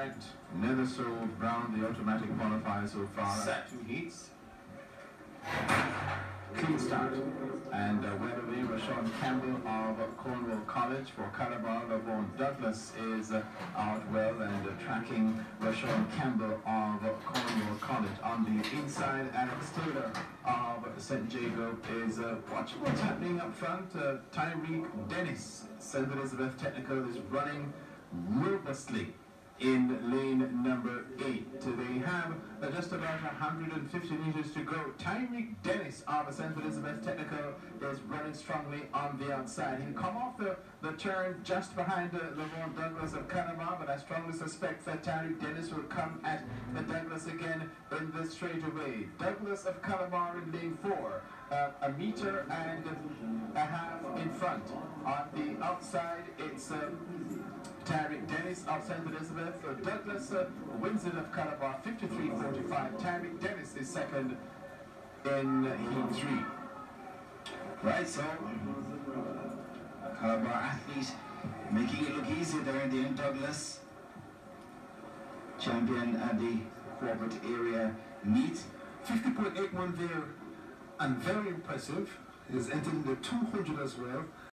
White, Nethersold, Brown, the automatic qualifier so far. Set 2 heats. Clean start. And Weatherby, Rashawn Campbell of Cornwall College. For Calabar, Lavon Douglas is out well and tracking Rashawn Campbell of Cornwall College. On the inside, Alex Taylor of St. Jacob is watching what's happening up front. Tyreek Dennis, St. Elizabeth Technical, is running robustly in lane number 8. They have just about 150 meters to go. Tyreek Dennis of St. Elizabeth Technical is running strongly on the outside. He'll come off the turn just behind Lavon Douglas of Calabar, but I strongly suspect that Tyreek Dennis will come at Douglas again in the straightaway. Douglas of Calabar in lane 4, a meter and a half in front. On the outside, it's Tyreek Dennis of St. Elizabeth. Douglas Winston of Calabar, 53.45. Tyreek Dennis is second in heat 3. Right, so Calabar athlete making it look easy there in the end. Douglas, champion at the corporate area meet. 50.81 there, and very impressive. He's entered in the 200 as well.